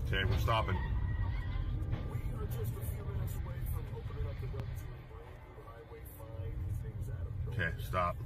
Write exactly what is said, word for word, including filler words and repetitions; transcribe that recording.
Okay, we're stopping. We are just a few minutes away from opening up the road to a brand new highway. Find things out of Okay, stop.